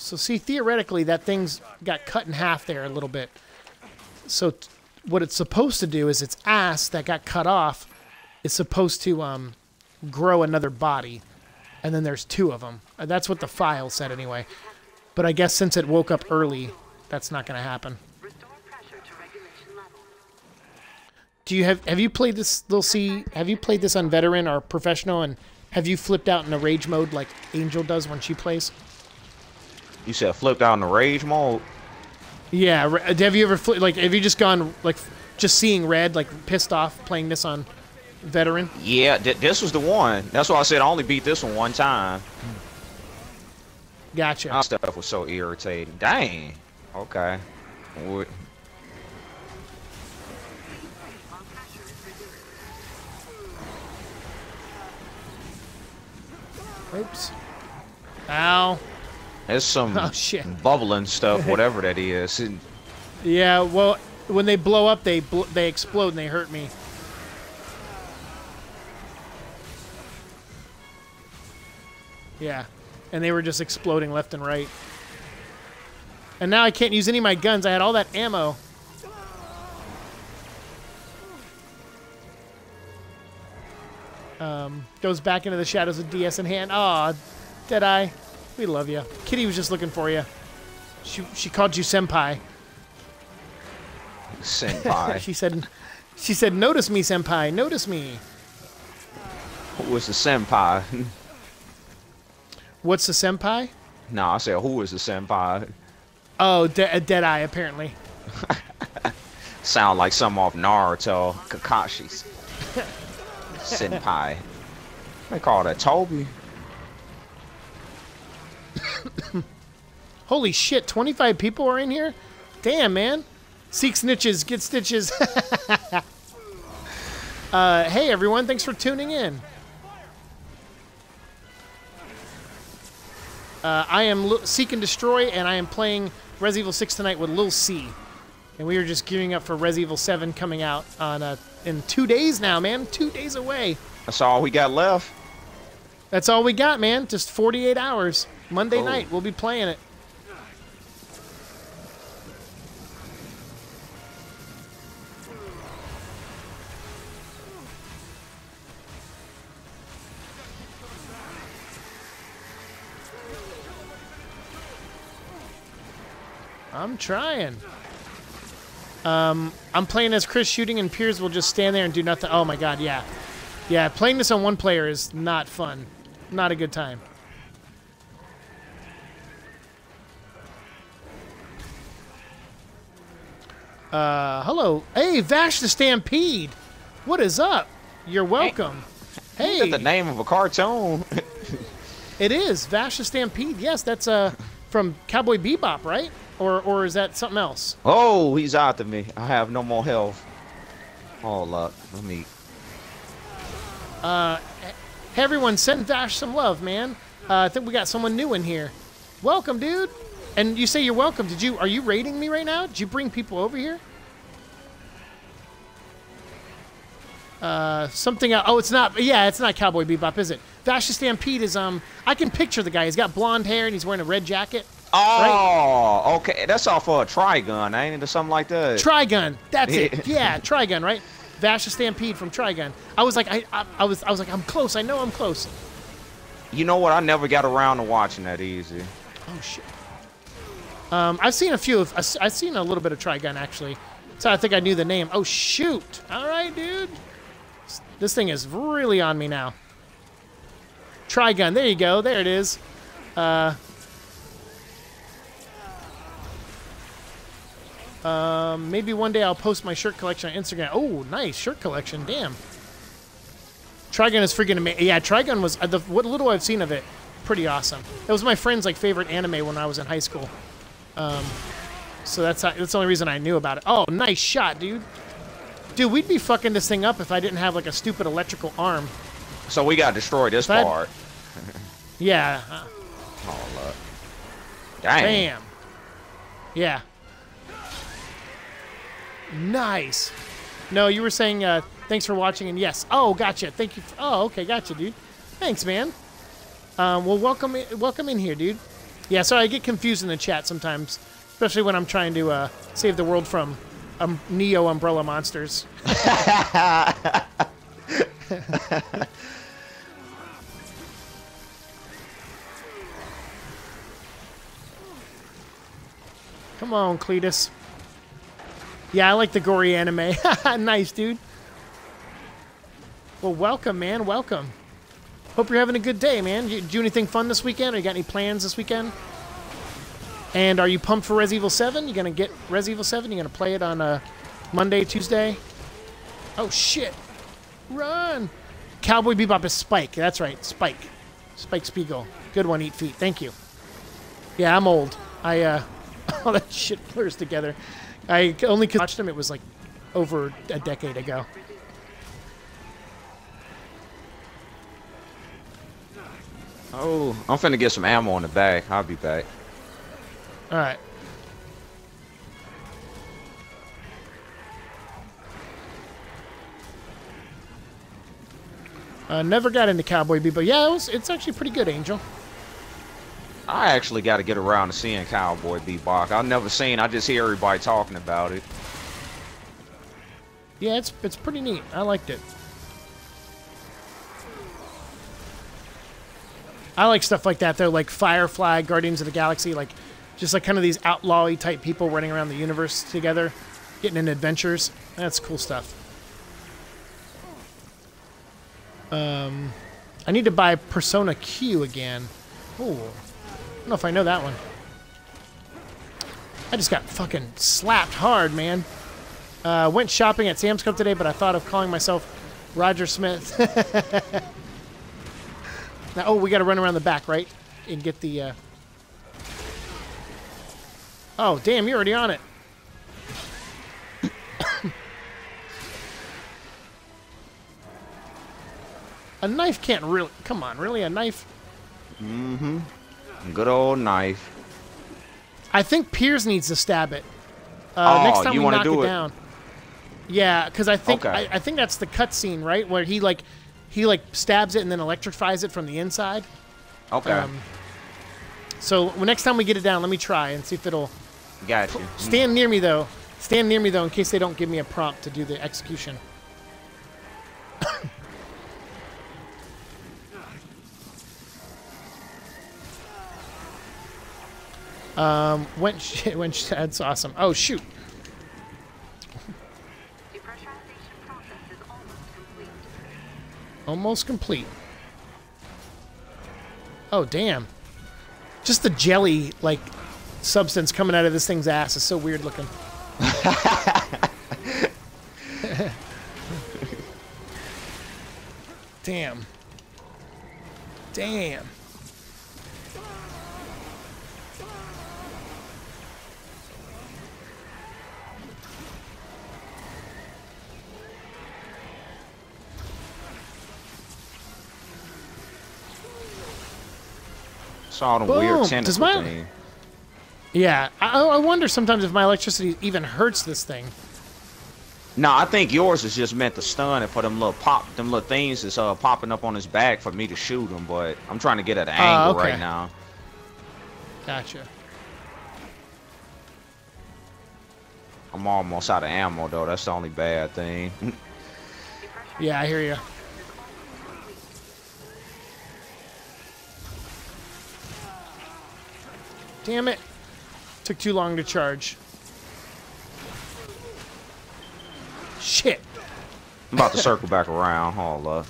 So see, theoretically, that thing's got cut in half there a little bit. So t what it's supposed to do is its ass that got cut off is supposed to um, grow another body. And then there's two of them. Uh, That's what the file said anyway. But I guess since it woke up early, that's not going to happen. Restore pressure to regulation levels. Do you have have you played this little C? Have you played this on veteran or professional? And have you flipped out in a rage mode like Angel does when she plays? You said flipped out in the rage mode? Yeah. ra- Have you ever fli like have you just gone like just seeing red like pissed off playing this on veteran? Yeah, th this was the one. That's why I said I only beat this one one time. Gotcha. That stuff was so irritating. Dang. Okay. What- Oops. Ow. There's some Oh shit. bubbling stuff, whatever that is. And Yeah. Well, when they blow up, they bl they explode and they hurt me. Yeah. And they were just exploding left and right. And now I can't use any of my guns. I had all that ammo. Um, goes back into the shadows with D S in hand. Aw, Deadeye. We love you. Kitty was just looking for you. She, she called you senpai. senpai. she said, she said, notice me, senpai. Notice me. Who was the senpai? What's the senpai? No, I said who was the senpai? Oh, De a Deadeye, apparently. Sound like some off Naruto. Kakashi's senpai. They call that Toby. Holy shit, twenty-five people are in here? Damn, man. Seek snitches, get stitches. uh, hey, everyone, thanks for tuning in. Uh, I am L Seek and Destroy, and I am playing Resident Evil six tonight with Lil C. And we are just gearing up for Resident Evil seven coming out on uh, in two days now, man. Two days away. That's all we got left. That's all we got, man. Just forty-eight hours. Monday Cool. night, we'll be playing it. I'm trying. Um, I'm playing as Chris shooting, and Piers will just stand there and do nothing. Oh my god, yeah. Yeah, playing this on one player is not fun. Not a good time. Uh, hello. Hey, Vash the Stampede. What is up? You're welcome. Hey. That's the name of a cartoon. It is Vash the Stampede. Yes, that's uh from Cowboy Bebop, right? Or or is that something else? Oh, he's after me. I have no more health. Hold up. Let me. Uh, hey everyone, send Vash some love, man. Uh, I think we got someone new in here. Welcome, dude. And you say you're welcome. Did you? Are you raiding me right now? Did you bring people over here? Uh, something else. Oh, it's not. Yeah, it's not Cowboy Bebop, is it? Vash the Stampede is um. I can picture the guy. He's got blonde hair and he's wearing a red jacket. Oh, okay. That's off for a Trigun, ain't it, or something like that? Trigun. That's Yeah. it. Yeah, Trigun, right? Vash the Stampede from Trigun. I was like, I, I, I was, I was like, I'm close. I know I'm close. You know what? I never got around to watching that easy. Oh shit. Um, I've seen a few. Of, I've seen a little bit of Trigun actually. So I think I knew the name. Oh shoot! All right, dude. This thing is really on me now. Trigun. There you go. There it is. Uh. Um, maybe one day I'll post my shirt collection on Instagram. Oh, nice shirt collection. Damn. Trigun is freaking amazing. Yeah, Trigun was uh, the what little I've seen of it, pretty awesome. It was my friend's like favorite anime when I was in high school. Um, so that's how, that's the only reason I knew about it. Oh, nice shot, dude. Dude, we'd be fucking this thing up if I didn't have like a stupid electrical arm. So we got to destroy this But- part. Yeah. Uh, Oh, look. Dang. bam. Yeah. Nice. No, you were saying uh, thanks for watching, and yes. Oh, gotcha. Thank you. For, oh, okay, gotcha, dude. Thanks, man. Um, well, welcome, in, welcome in here, dude. Yeah, so I get confused in the chat sometimes, especially when I'm trying to uh, save the world from um, Neo Umbrella monsters. Come on, Cletus. Yeah, I like the gory anime. Nice, dude. Well, welcome, man. Welcome. Hope you're having a good day, man. You do anything fun this weekend? Or you got any plans this weekend? And are you pumped for Res Evil seven? You gonna get Res Evil seven? You gonna play it on uh, Monday, Tuesday? Oh, shit. Run. Cowboy Bebop is Spike. That's right, Spike. Spike Spiegel. Good one, Eat Feet. Thank you. Yeah, I'm old. I, uh... all that shit blurs together. I only cause I watched them, it was like over a decade ago. Oh, I'm finna get some ammo in the bag. I'll be back. Alright. Uh, never got into Cowboy Bebop. Yeah, it was, it's actually pretty good, Angel. I actually got to get around to seeing Cowboy Bebop. I've never seen. I just hear everybody talking about it. Yeah, it's it's pretty neat. I liked it. I like stuff like that though, like Firefly, Guardians of the Galaxy, like just like kind of these outlaw-y type people running around the universe together, getting in adventures. That's cool stuff. Um, I need to buy Persona Q again. Ooh. I don't know if I know that one. I just got fucking slapped hard, man. Uh, went shopping at Sam's Club today, but I thought of calling myself Roger Smith. Now, oh, we got to run around the back, right? And get the... Uh... Oh, damn, you're already on it. A knife can't really... Come on, really? A knife? Mm-hmm. Good old knife. I think Piers needs to stab it. Uh, oh, next time you we want to knock do it, it down. Yeah, because I think Okay. I, I think that's the cutscene, right? Where he like he like stabs it and then electrifies it from the inside. Okay. Um, so well, next time we get it down, let me try and see if it'll Got you. stand near me though. Stand near me though, in case they don't give me a prompt to do the execution. Um, went sh went sh that's awesome. Oh shoot! Depressurization process is almost complete. Almost complete. Oh damn! Just the jelly like substance coming out of this thing's ass is so weird looking. Damn. Damn. Saw the Boom. weird Does tentacle my- thing. Yeah, I, I wonder sometimes if my electricity even hurts this thing. No, I think yours is just meant to stun it for them little pop, them little things that's uh popping up on his back for me to shoot him. But I'm trying to get at an Uh, angle okay. right now. Gotcha. I'm almost out of ammo though. That's the only bad thing. Yeah, I hear you. Damn it. Took too long to charge. Shit. I'm about to circle back around. Hold up.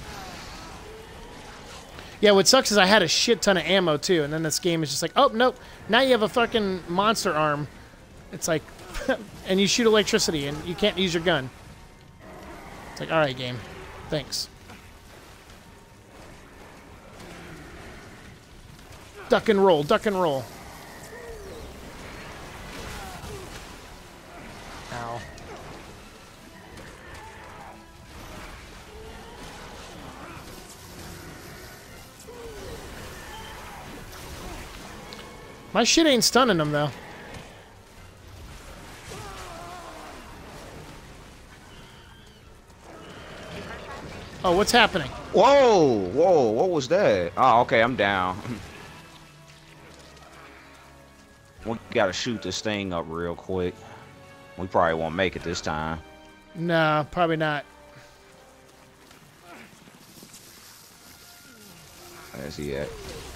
Yeah, what sucks is I had a shit ton of ammo too, and then this game is just like, oh, nope, now you have a fucking monster arm. It's like, and you shoot electricity, and you can't use your gun. It's like, all right, game. Thanks. Duck and roll, duck and roll. Ow. My shit ain't stunning them, though. Oh, what's happening? Whoa, whoa, what was that? Oh, okay, I'm down. Gotta shoot this thing up real quick. We probably won't make it this time. No, probably not. Where's he at?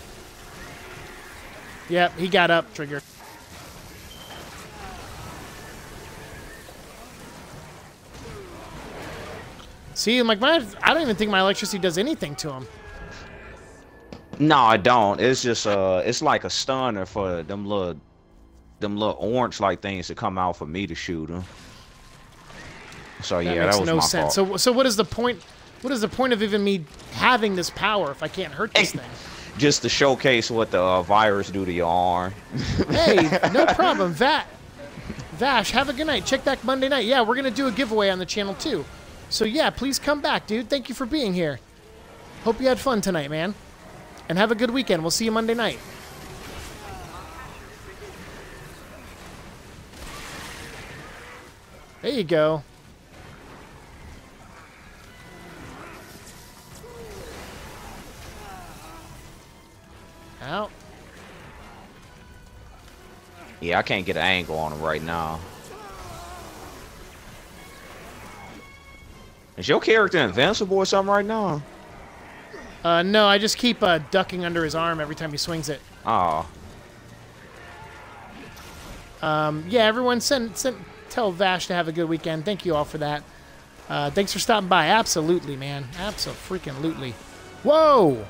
Yep, he got up, Trigger. See, like my, I don't even think my electricity does anything to him. No, I don't. It's just uh, it's like a stunner for them little, them little orange like things to come out for me to shoot them. So That yeah, makes that was no my sense. fault. So, so what is the point? What is the point of even me having this power if I can't hurt this thing? Just to showcase what the uh, virus do to your arm. Hey, no problem. Va Vash, have a good night. Check back Monday night. Yeah, we're gonna do a giveaway on the channel too. So yeah, please come back, dude. Thank you for being here. Hope you had fun tonight, man. And have a good weekend. We'll see you Monday night. There you go. Out. Yeah, I can't get an angle on him right now. Is your character invincible or something right now? Uh, no, I just keep uh, ducking under his arm every time he swings it. Oh. Um, yeah, everyone send, send, tell Vash to have a good weekend. Thank you all for that. Uh, thanks for stopping by. Absolutely, man. Absolutely. Whoa!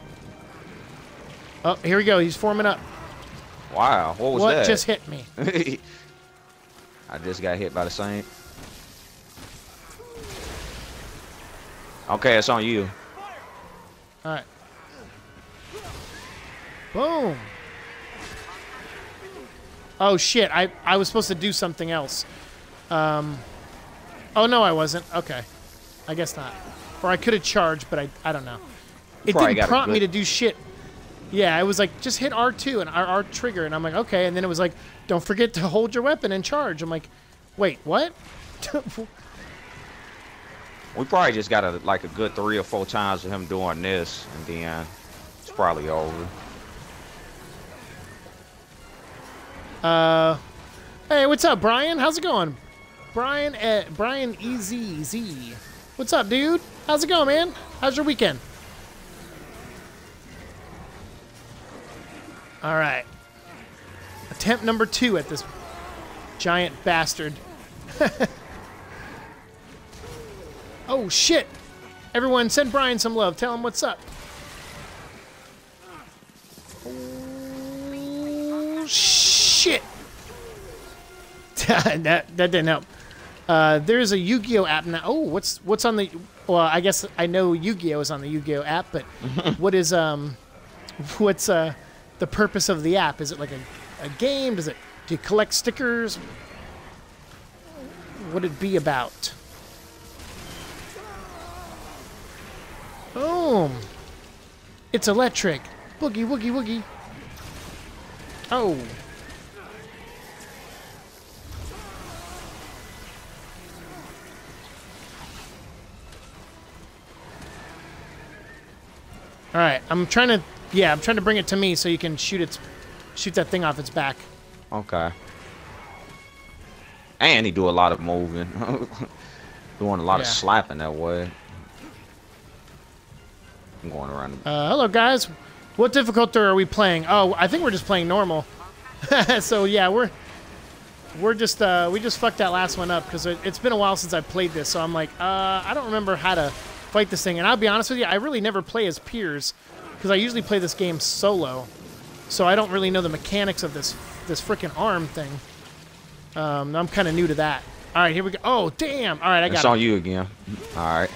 Oh, here we go. He's forming up. Wow, what was what that? just hit me? I just got hit by the same. Okay, it's on you. All right. Boom. Oh, shit. I, I was supposed to do something else. Um, oh, no, I wasn't. Okay. I guess not. Or I could have charged, but I, I don't know. It Probably didn't got a prompt me good- to do shit. Yeah, it was like, just hit R two and R, R trigger. And I'm like, okay. And then it was like, don't forget to hold your weapon and charge. I'm like, wait, what? We probably just got a, like a good three or four times of him doing this, and then it's probably over. Uh, hey, what's up, Brian? How's it going? Brian, uh, Brian E Z Z. What's up, dude? How's it going, man? How's your weekend? All right. Attempt number two at this giant bastard. Oh, shit. Everyone, send Brian some love. Tell him what's up. Oh, shit. that, that didn't help. Uh, there's a Yu-Gi-Oh app now. Oh, what's what's on the... Well, I guess I know Yu-Gi-Oh is on the Yu-Gi-Oh app, but what is... um, What's... uh? The purpose of the app? Is it like a, a game? Does it, do you collect stickers? What would it be about? Boom. It's electric. Boogie, woogie, woogie. Oh. All right, I'm trying to... Yeah, I'm trying to bring it to me so you can shoot its, shoot that thing off its back. Okay. And he do a lot of moving. Doing a lot of Yeah. slapping that way. I'm going around. The Uh, hello, guys. What difficulty are we playing? Oh, I think we're just playing normal. So yeah, we're we're just uh, we just fucked that last one up because it, it's been a while since I played this. So I'm like, uh, I don't remember how to fight this thing. And I'll be honest with you, I really never play as peers because I usually play this game solo. So I don't really know the mechanics of this this freaking arm thing. Um, I'm kind of new to that. All right, here we go. Oh, damn. All right, I got it's it. on you again. All right.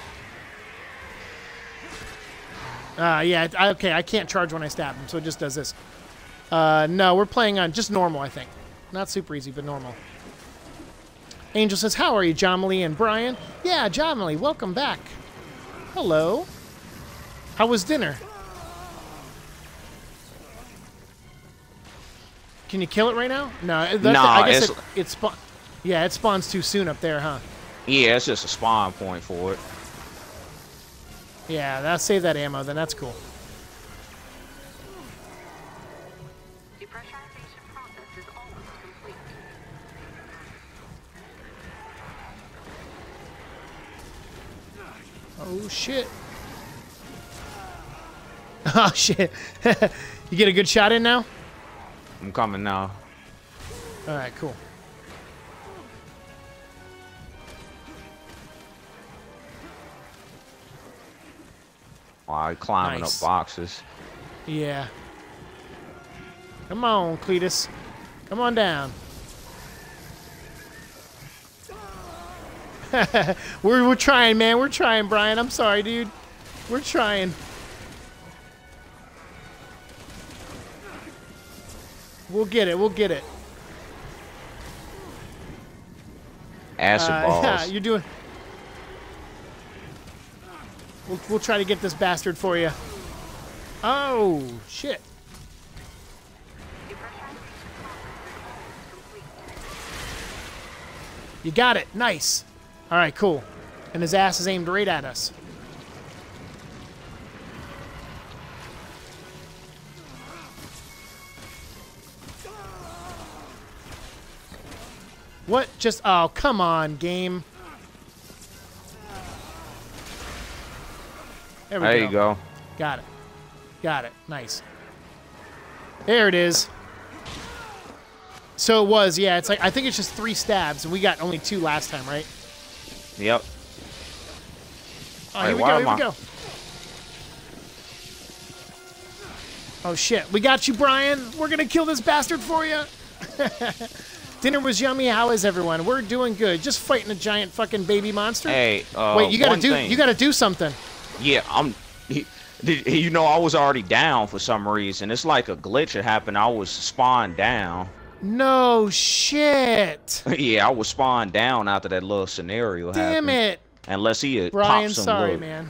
Uh, yeah, I- okay, I can't charge when I stab him, so it just does this. Uh, no, we're playing on just normal, I think. Not super easy, but normal. Angel says, how are you, Jomily and Brian? Yeah, Jomily, welcome back. Hello. How was dinner? Can you kill it right now? No, that's, No, I guess it's- it, it spawn. Yeah, it spawns too soon up there, huh? Yeah, it's just a spawn point for it. Yeah, that'll save that ammo, then that's cool. Depressurization process is almost Oh shit. Oh shit. You get a good shot in now? I'm coming now. Alright, cool. Wow, climbing Nice. up boxes. Yeah. Come on, Cletus. Come on down. we're, we're trying, man. We're trying, Brian. I'm sorry, dude. We're trying. We'll get it. We'll get it. Acid Uh, balls. yeah, you're doing... We'll, we'll try to get this bastard for you. Oh, shit. You got it. Nice. All right, cool. And his ass is aimed right at us. What? Just... Oh, come on, game. There we There go. you go. Got it. Got it. Nice. There it is. So it was, yeah. It's like, I think it's just three stabs, and we got only two last time, right? Yep. Oh, Wait, here we why go, am here we I- go. Oh, shit. We got you, Brian. We're going to kill this bastard for you. Dinner was yummy. How is everyone? We're doing good. Just fighting a giant fucking baby monster. Hey, uh, Wait, you got to one do thing. you got to do something. Yeah, I'm. He, did, you know, I was already down for some reason. It's like a glitch that happened. I was spawned down. No shit. Yeah, I was spawned down after that little scenario Damn happened. it. Unless he had Brian, popped some sorry, look. man.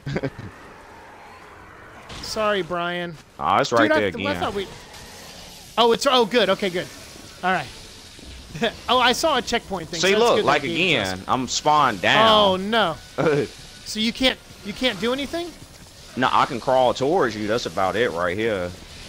Sorry, Brian. Oh, it's right Dude, I, there I again. thought we... Oh, it's... Oh, good. Okay, good. All right. Oh, I saw a checkpoint thing. See, so that's look, good like that it gave it to again, I'm spawned down. Oh, no. So you can't... You can't do anything? No, I can crawl towards you. That's about it right here.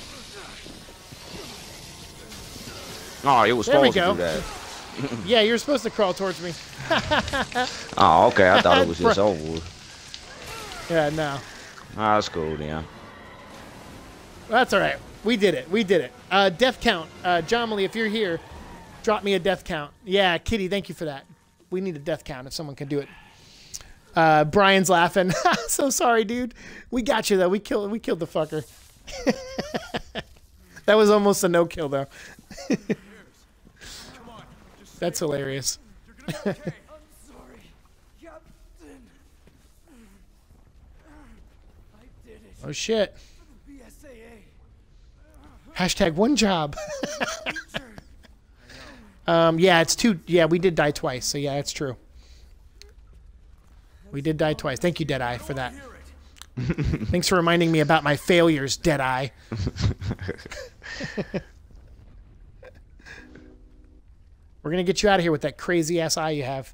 Oh, it was There we supposed to go. do that. Yeah, you're supposed to crawl towards me. Oh, okay. I thought it was just Bro- over. with. Yeah, no. Ah, that's cool, then. That's all right. We did it. We did it. Uh, death count. Uh, John Malee, if you're here, drop me a death count. Yeah, Kitty, thank you for that. We need a death count if someone can do it. Uh, Brian's laughing. So sorry, dude. We got you though. We killed. We killed the fucker. That was almost a no kill though. That's hilarious. I'm sorry, Captain. I did it. Oh shit. B S A A. Hashtag one job. um, yeah, it's two. Yeah, we did die twice. So yeah, it's true. We did die twice. Thank you, Deadeye, for that. Thanks for reminding me about my failures, Deadeye. We're going to get you out of here with that crazy ass eye you have.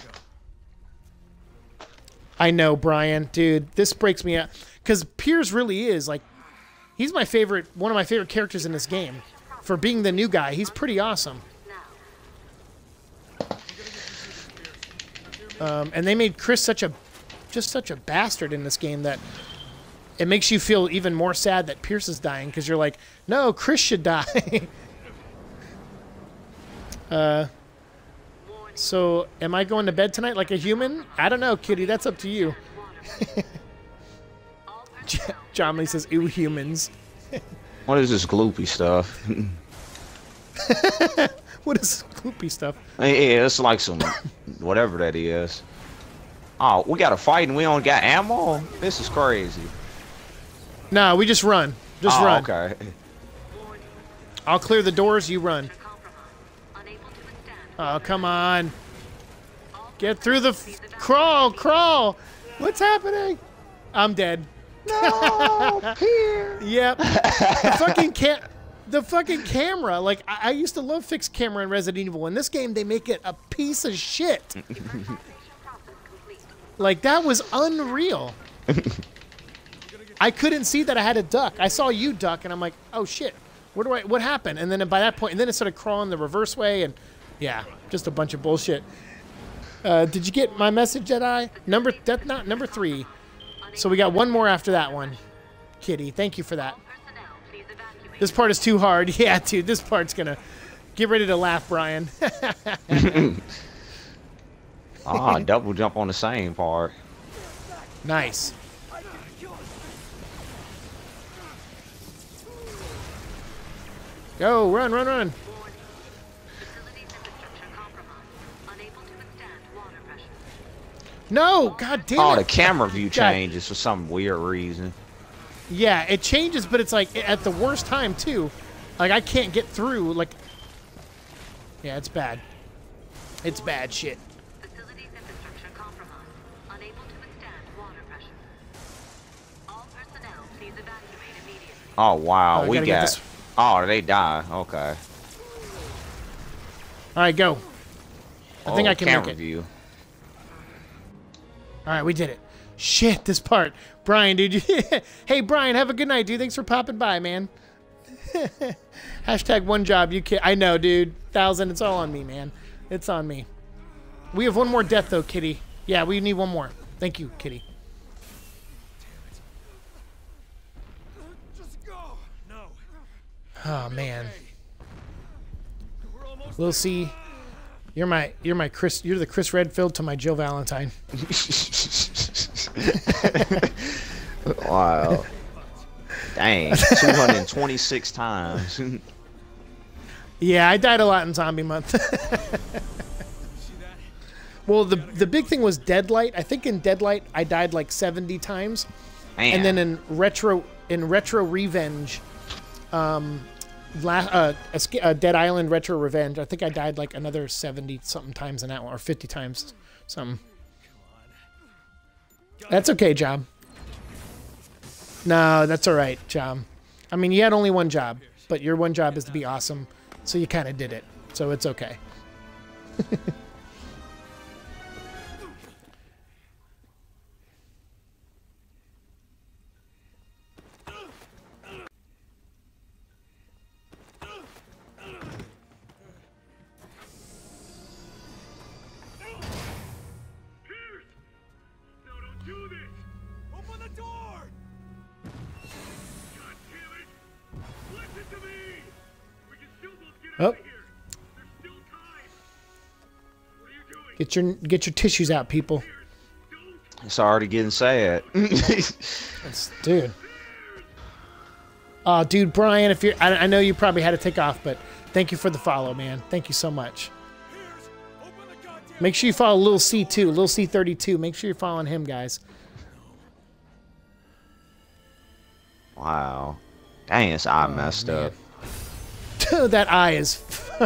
I know, Brian. Dude, this breaks me up. Because Piers really is, like, he's my favorite, one of my favorite characters in this game. For being the new guy, he's pretty awesome. Um, and they made Chris such a, just such a bastard in this game that it makes you feel even more sad that Pierce is dying because you're like, no, Chris should die. uh, so am I going to bed tonight like a human? I don't know, Kitty. That's up to you. John Lee says, ew, humans. What is this gloopy stuff? What is gloopy stuff? Yeah, it's like some whatever that is. Oh, we got to fight and we don't got ammo? This is crazy. No, we just run. Just oh, run. okay. I'll clear the doors, you run. Oh, come on. Get through the... F crawl, crawl. What's happening? I'm dead. No, Pierre. Yep. The fucking ca the fucking camera. Like, I, I used to love fixed camera in Resident Evil. In this game, they make it a piece of shit. Like, that was unreal. I couldn't see that I had to duck. I saw you duck, and I'm like, oh, shit. Where do I... What happened? And then by that point... And then it started crawling the reverse way, and... Yeah, just a bunch of bullshit. Uh, did you get my message, Jedi? Number that's not number three. So we got one more after that one. Kitty, thank you for that. Personnel, please evacuate. This part is too hard. Yeah, dude, this part's gonna get ready to laugh, Brian. Ah, double jump on the same part. Nice. Go, run, run, run. Facilities infrastructure compromised. Unable to withstand water pressure. No, god damn Oh, it. the camera view God. changes for some weird reason. Yeah, it changes, but it's like at the worst time too. Like I can't get through. Like, yeah, it's bad. It's bad shit. Facilities infrastructure compromised. Unable to withstand water pressure. All personnel, please evacuate immediately. Oh wow, Oh, I we gotta get got. this- Oh, they die. Okay. All right, go. I think Oh, I can camera make it. view. All right, we did it. Shit, this part, Brian, dude. You hey, Brian, have a good night, dude. Thanks for popping by, man. Hashtag one job. You can I know, dude. Thousand. It's all on me, man. It's on me. We have one more death though, Kitty. Yeah, we need one more. Thank you, Kitty. Just go. No. Oh man, We're almost Lil C, you're my you're my Chris. You're the Chris Redfield to my Jill Valentine. Wow. Dang. two hundred twenty-six times. Yeah, I died a lot in Zombie Month. see that? Well, the the big thing was Deadlight. I think in Deadlight I died like seventy times, Man. and then in retro in Retro Revenge, um, la- uh, Esca- uh, Dead Island Retro Revenge, I think I died like another seventy something times in that one, or fifty times something. That's okay, Job. No, that's all right, Job. I mean, you had only one job, but your one job is to be awesome, so you kind of did it. So it's okay. No, don't do this. Open the door. God damn it. Listen to me. We can still both get Oh. out of here. There's still time. What are you doing? Get your get your tissues out, people. Don't. It's already getting sad. That's, dude. Oh, dude, Brian, if you're, I, I know you probably had to take off, but thank you for the follow, man. Thank you so much. Pierce, open the goddamn. Make sure you follow Lil C too, Lil C thirty-two. Make sure you're following him, guys. Wow. Dang, his eye Oh, messed man. up. Dude, that eye is.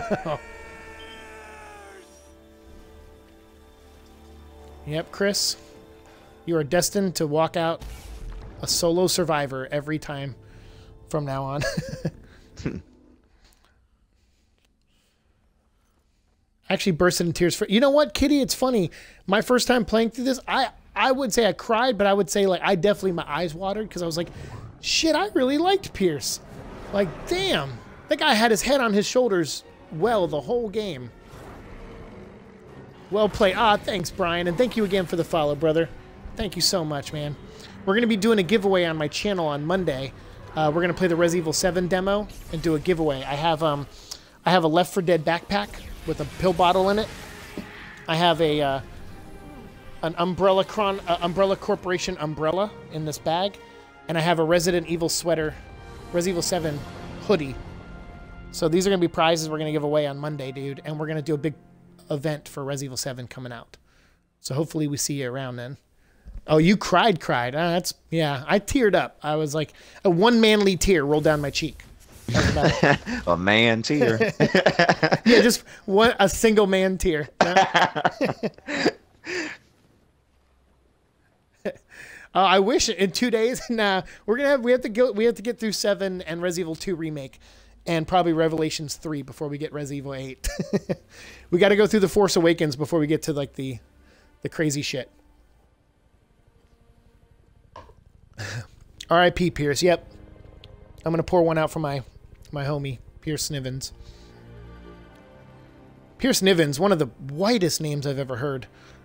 Yep, Chris, you are destined to walk out a solo survivor every time from now on. Actually bursted in tears for you know what, Kitty, it's funny, my first time playing through this, i i would say I cried, but I would say like I definitely, my eyes watered because I was like, shit, I really liked Pierce. Like, damn, that guy had his head on his shoulders well the whole game. Well played. Ah, thanks, Brian, and thank you again for the follow, brother. Thank you so much, man. We're going to be doing a giveaway on my channel on Monday. Uh, we're going to play the Resident Evil seven demo and do a giveaway. I have um, I have a Left four Dead backpack with a pill bottle in it. I have a uh, an Umbrella Cron uh, Umbrella Corporation umbrella in this bag, and I have a Resident Evil sweater, Resident Evil seven hoodie. So these are going to be prizes we're going to give away on Monday, dude, and we're going to do a big event for Resident Evil seven coming out. So hopefully we see you around then. Oh, you cried, cried. Uh, that's yeah. I teared up. I was like, a one manly tear rolled down my cheek. That was about it. A man tear. Yeah, just one a single man tear. Yeah. Uh, I wish in two days. Nah, we're gonna have we have to go. We have to get through seven and Resident Evil two remake, and probably Revelations three before we get Resident Evil eight. We got to go through the Force Awakens before we get to like the, the crazy shit. R I P Pierce. Yep, I'm gonna pour one out for my, my homie Pierce Snivens. Pierce Nivens, one of the whitest names I've ever heard.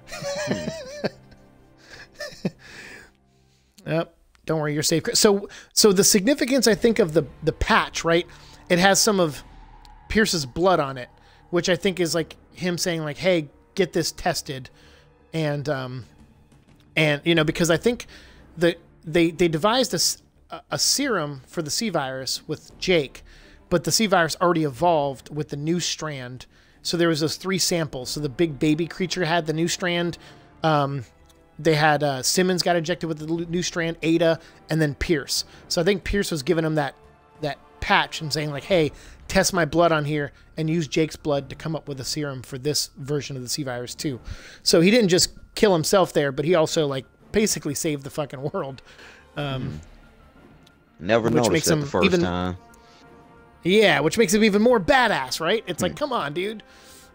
Oh, don't worry, you're safe. So, so the significance, I think, of the the patch, right? It has some of Pierce's blood on it, which I think is like him saying, like, "Hey, get this tested," and um, and you know, because I think the they they devised a a serum for the C virus with Jake, but the C virus already evolved with the new strand. So there was those three samples. So the big baby creature had the new strand. Um, They had uh, Simmons got injected with the new strand, Ada, and then Pierce. So I think Pierce was giving him that that patch and saying, like, hey, test my blood on here and use Jake's blood to come up with a serum for this version of the C virus too. So he didn't just kill himself there, but he also, like, basically saved the fucking world. Um, Never which noticed makes that him the first even, time. Yeah, which makes him even more badass, right? It's like, come on, dude.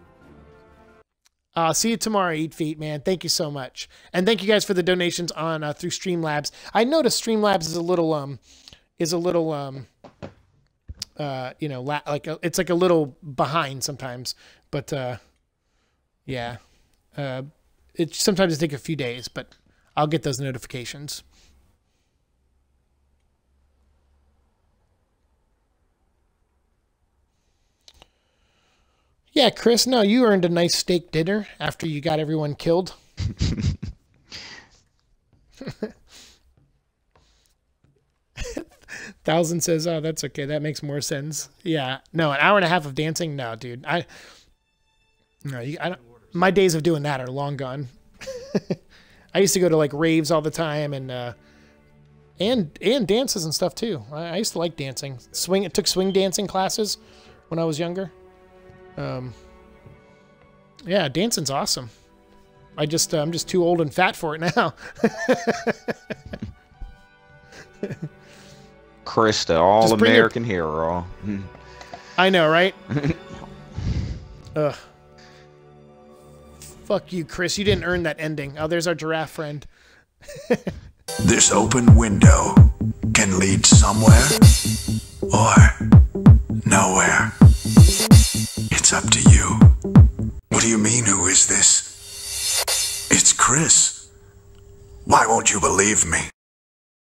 Uh, see you tomorrow, Eat Feet, man. Thank you so much. And thank you guys for the donations on uh, through Streamlabs. I noticed Streamlabs is a little, um, is a little, um, uh, you know, la like a, it's like a little behind sometimes. But, uh, yeah, uh, it sometimes it take a few days, but I'll get those notifications. Yeah, Chris, no, you earned a nice steak dinner after you got everyone killed. Thousand says, oh, that's okay. That makes more sense. Yeah. No, an hour and a half of dancing? No, dude. I, no, you, I don't, my days of doing that are long gone. I used to go to, like, raves all the time and, uh, and, and dances and stuff too. I, I used to like dancing. Swing, it took swing dancing classes when I was younger. Um, yeah, dancing's awesome. I just, uh, I'm just too old and fat for it now. Chris, the all-American hero. I know, right? Ugh. Fuck you, Chris. You didn't earn that ending. Oh, there's our giraffe friend. This open window can lead somewhere or nowhere. It's up to you. What do you mean, who is this? It's Chris. Why won't you believe me?